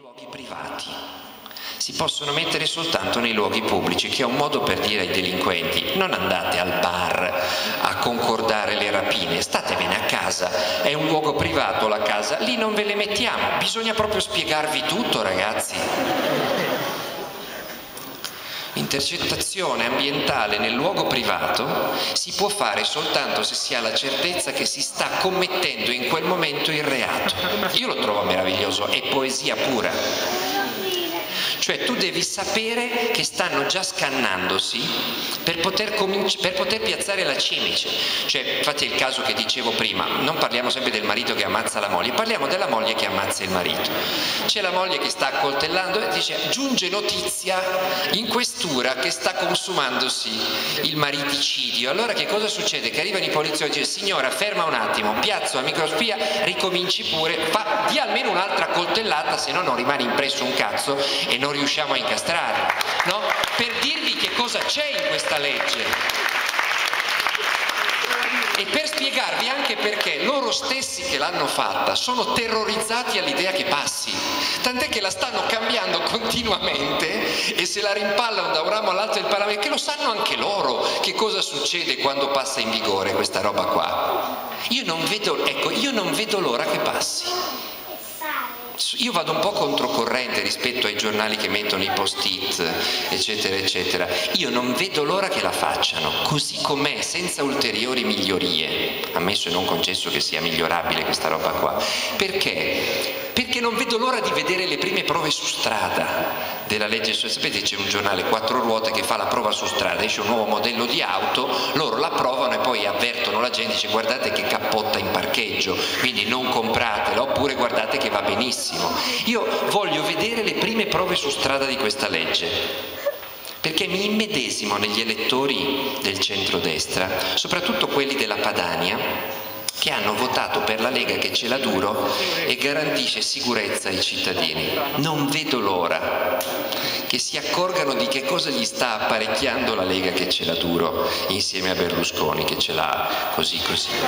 luoghi privati. Si possono mettere soltanto nei luoghi pubblici, che è un modo per dire ai delinquenti: non andate al bar a concordare le rapine, statevene a casa, è un luogo privato la casa, lì non ve le mettiamo. Bisogna proprio spiegarvi tutto, ragazzi. Intercettazione ambientale nel luogo privato si può fare soltanto se si ha la certezza che si sta commettendo in quel momento il reato. Io lo trovo meraviglioso, è poesia pura. Cioè tu devi sapere che stanno già scannandosi per poter piazzare la cimice. Cioè, fate il caso che dicevo prima, non parliamo sempre del marito che ammazza la moglie, parliamo della moglie che ammazza il marito. C'è la moglie che sta accoltellando e dice: giunge notizia in questura che sta consumandosi il mariticidio. Allora che cosa succede? Che arrivano i poliziotti e dicono: signora, ferma un attimo, piazzo la microspia, ricominci pure, dia almeno un'altra coltellata, se no non rimane impresso un cazzo e non riusciamo a incastrare, no? Per dirvi che cosa c'è in questa legge e per spiegarvi anche perché loro stessi che l'hanno fatta sono terrorizzati all'idea che passi, tant'è che la stanno cambiando continuamente e se la rimpallano da un ramo all'altro del Parlamento, che lo sanno anche loro che cosa succede quando passa in vigore questa roba qua. Io non vedo l'ora che passi. Io vado un po' controcorrente rispetto ai giornali che mettono i post-it, eccetera, eccetera. Io non vedo l'ora che la facciano, così com'è, senza ulteriori migliorie, ammesso e non concesso che sia migliorabile questa roba qua. Perché? Perché non vedo l'ora di vedere le prime prove su strada della legge. Sapete, c'è un giornale 4 ruote che fa la prova su strada, esce un nuovo modello di auto, loro la provano e poi avvertono la gente, dice: guardate che cappotta in parcheggio, quindi non compratela, oppure guardate che va benissimo. Io voglio vedere le prime prove su strada di questa legge, perché mi immedesimo negli elettori del centrodestra, soprattutto quelli della Padania, che hanno votato per la Lega che ce l'ha duro e garantisce sicurezza ai cittadini. Non vedo l'ora che si accorgano di che cosa gli sta apparecchiando la Lega che ce l'ha duro insieme a Berlusconi che ce l'ha così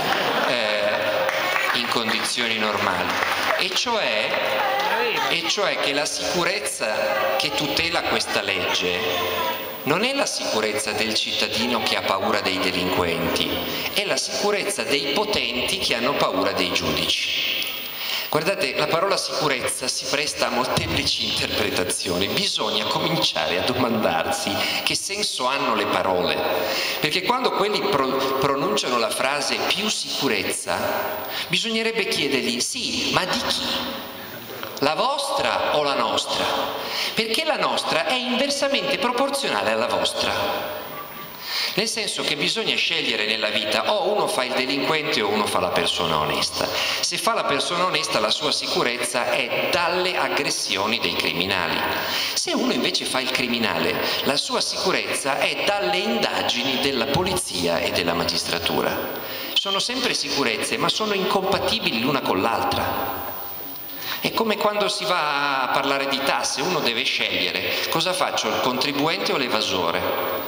in condizioni normali, e cioè che la sicurezza che tutela questa legge non è la sicurezza del cittadino che ha paura dei delinquenti, è la sicurezza dei potenti che hanno paura dei giudici. Guardate, la parola sicurezza si presta a molteplici interpretazioni, bisogna cominciare a domandarsi che senso hanno le parole, perché quando quelli pronunciano la frase più sicurezza, bisognerebbe chiedergli: sì, ma di chi? La vostra o la nostra? Perché la nostra è inversamente proporzionale alla vostra. Nel senso che bisogna scegliere nella vita: o uno fa il delinquente o uno fa la persona onesta. Se fa la persona onesta, la sua sicurezza è dalle aggressioni dei criminali. Se uno invece fa il criminale, la sua sicurezza è dalle indagini della polizia e della magistratura. Sono sempre sicurezze, ma sono incompatibili l'una con l'altra. È come quando si va a parlare di tasse, uno deve scegliere: cosa faccio, il contribuente o l'evasore?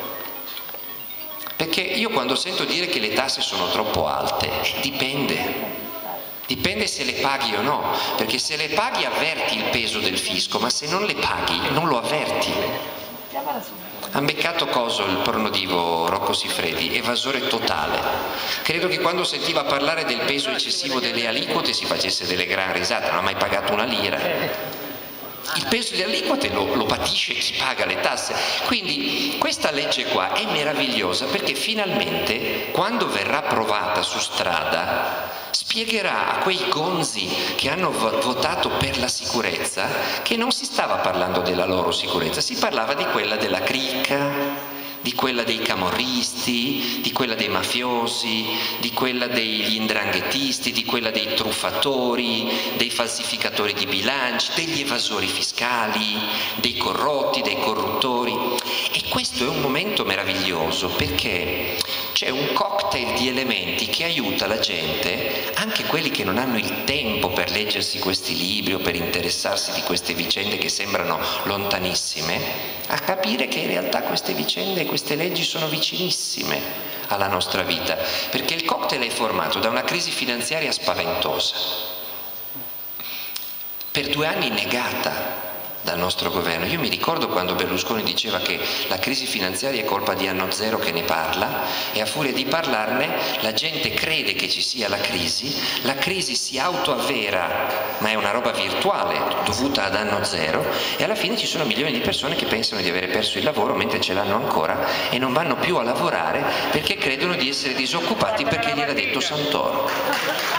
Perché io quando sento dire che le tasse sono troppo alte, dipende se le paghi o no, perché se le paghi avverti il peso del fisco, ma se non le paghi non lo avverti. Ha beccato coso il pornodivo Rocco Siffredi, evasore totale. Credo che quando sentiva parlare del peso eccessivo delle aliquote si facesse delle gran risate, non ha mai pagato una lira. Il peso delle aliquote lo patisce chi paga le tasse. Quindi questa legge qua è meravigliosa perché finalmente, quando verrà approvata su strada, spiegherà a quei gonzi che hanno votato per la sicurezza che non si stava parlando della loro sicurezza, si parlava di quella della cricca, di quella dei camorristi, di quella dei mafiosi, di quella degli 'ndranghettisti, di quella dei truffatori, dei falsificatori di bilanci, degli evasori fiscali, dei corrotti, dei corruttori. E questo è un momento meraviglioso perché c'è un cocktail di elementi che aiuta la gente, anche quelli che non hanno il tempo per leggersi questi libri o per interessarsi di queste vicende che sembrano lontanissime, a capire che in realtà queste vicende e queste leggi sono vicinissime alla nostra vita, perché il cocktail è formato da una crisi finanziaria spaventosa, per 2 anni negata dal nostro governo. Io mi ricordo quando Berlusconi diceva che la crisi finanziaria è colpa di Anno Zero che ne parla, e a furia di parlarne la gente crede che ci sia la crisi si autoavvera, ma è una roba virtuale dovuta ad Anno Zero, e alla fine ci sono milioni di persone che pensano di avere perso il lavoro mentre ce l'hanno ancora e non vanno più a lavorare perché credono di essere disoccupati perché gliel'ha detto Santoro.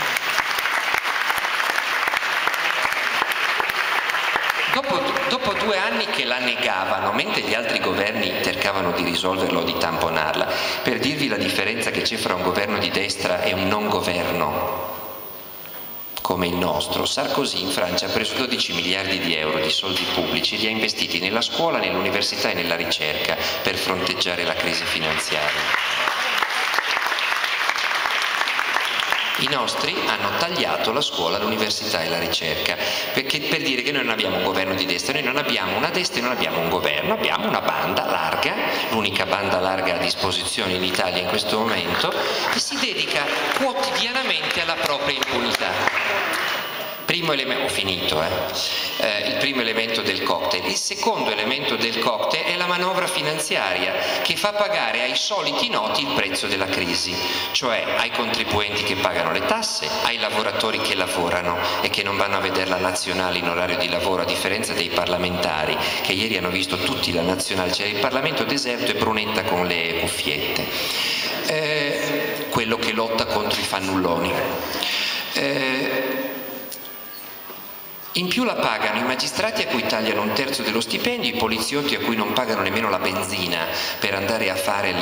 Dopo 2 anni che la negavano, mentre gli altri governi cercavano di risolverlo o di tamponarla, per dirvi la differenza che c'è fra un governo di destra e un non governo come il nostro, Sarkozy in Francia ha preso 12 miliardi di euro di soldi pubblici e li ha investiti nella scuola, nell'università e nella ricerca per fronteggiare la crisi finanziaria. I nostri hanno tagliato la scuola, l'università e la ricerca, perché per dire che noi non abbiamo un governo di destra, noi non abbiamo una destra e non abbiamo un governo, abbiamo una banda larga, l'unica banda larga a disposizione in Italia in questo momento, che si dedica quotidianamente alla propria impunità. Primo elemento, ho finito, il primo elemento del cocktail. Il secondo elemento del cocktail è la manovra finanziaria che fa pagare ai soliti noti il prezzo della crisi, cioè ai contribuenti che pagano le tasse, ai lavoratori che lavorano e che non vanno a vedere la nazionale in orario di lavoro, a differenza dei parlamentari che ieri hanno visto tutti la nazionale, c'era il Parlamento deserto e Brunetta con le cuffiette, quello che lotta contro i fannulloni. In più la pagano i magistrati a cui tagliano 1/3 dello stipendio, i poliziotti a cui non pagano nemmeno la benzina per andare a fare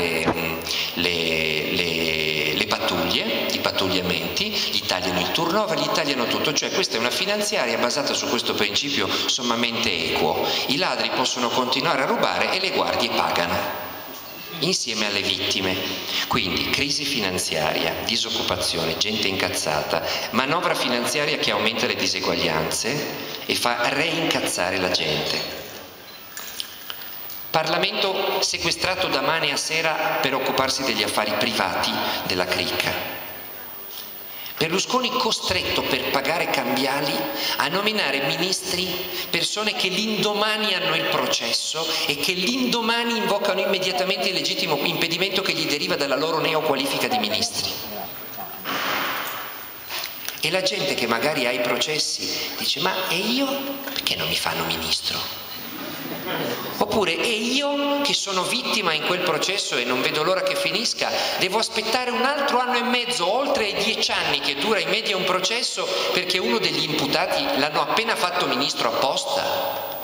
le pattuglie, i pattugliamenti, gli tagliano il turnover, gli tagliano tutto, cioè questa è una finanziaria basata su questo principio sommamente equo. I ladri possono continuare a rubare e le guardie pagano insieme alle vittime. Quindi crisi finanziaria, disoccupazione, gente incazzata, manovra finanziaria che aumenta le diseguaglianze e fa reincazzare la gente. Parlamento sequestrato da mane a sera per occuparsi degli affari privati della cricca. Berlusconi costretto per pagare cambiali a nominare ministri, persone che l'indomani hanno il processo e che l'indomani invocano immediatamente il legittimo impedimento che gli deriva dalla loro neoqualifica di ministri. E la gente che magari ha i processi dice: ma e io perché non mi fanno ministro? Oppure, e io che sono vittima in quel processo e non vedo l'ora che finisca, devo aspettare un altro anno e mezzo, oltre ai 10 anni che dura in media un processo, perché uno degli imputati l'hanno appena fatto ministro apposta?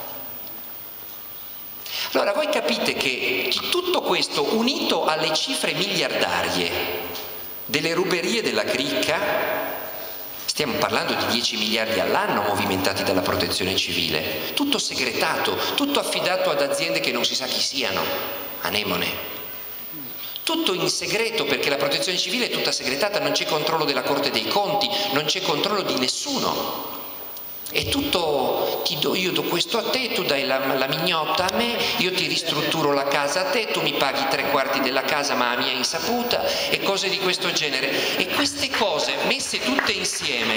Allora voi capite che tutto questo, unito alle cifre miliardarie delle ruberie della cricca, stiamo parlando di 10 miliardi all'anno movimentati dalla protezione civile, tutto segretato, tutto affidato ad aziende che non si sa chi siano, anemone. Tutto in segreto perché la protezione civile è tutta segretata, non c'è controllo della Corte dei Conti, non c'è controllo di nessuno. È tutto, io do questo a te, tu dai la mignotta a me, io ti ristrutturo la casa a te, tu mi paghi 3/4 della casa ma a mia insaputa e cose di questo genere. E queste cose messe tutte insieme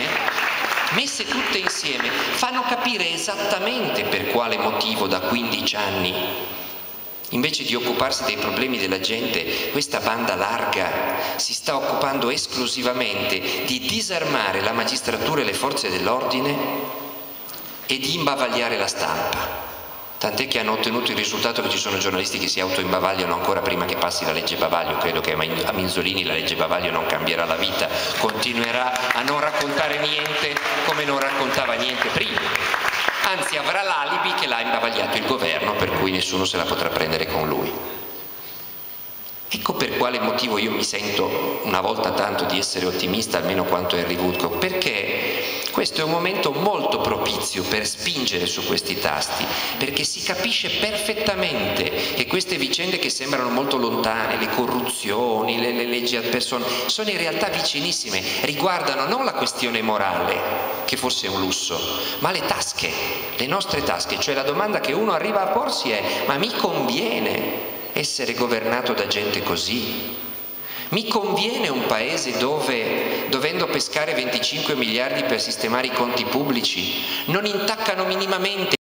fanno capire esattamente per quale motivo da 15 anni, invece di occuparsi dei problemi della gente, questa banda larga si sta occupando esclusivamente di disarmare la magistratura e le forze dell'ordine e di imbavagliare la stampa. Tant'è che hanno ottenuto il risultato che ci sono giornalisti che si autoimbavagliano ancora prima che passi la legge Bavaglio. Credo che a Minzolini la legge Bavaglio non cambierà la vita, continuerà a non raccontare niente come non raccontava niente prima. Anzi, avrà l'alibi che l'ha imbavagliato il governo, per cui nessuno se la potrà prendere con lui. Ecco per quale motivo io mi sento una volta tanto di essere ottimista, almeno quanto Henry Woodcock, perché questo è un momento molto propizio per spingere su questi tasti, perché si capisce perfettamente che queste vicende che sembrano molto lontane, le corruzioni, le leggi ad personam, sono in realtà vicinissime, riguardano non la questione morale, che forse è un lusso, ma le tasche, le nostre tasche. Cioè la domanda che uno arriva a porsi è: ma mi conviene essere governato da gente così? Mi conviene un paese dove, dovendo pescare 25 miliardi per sistemare i conti pubblici, non intaccano minimamente